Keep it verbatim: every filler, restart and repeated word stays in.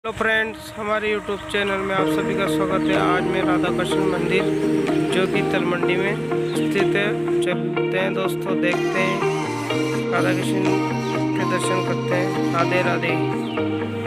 Hello friends, हमारे YouTube channel में आप सभी का स्वागत है। आज मैं राधा कृष्ण मंदिर जो कि तलमंडी में स्थित है चलते हैं दोस्तों, देखते हैं राधा कृष्ण के दर्शन करते हैं। राधे राधे।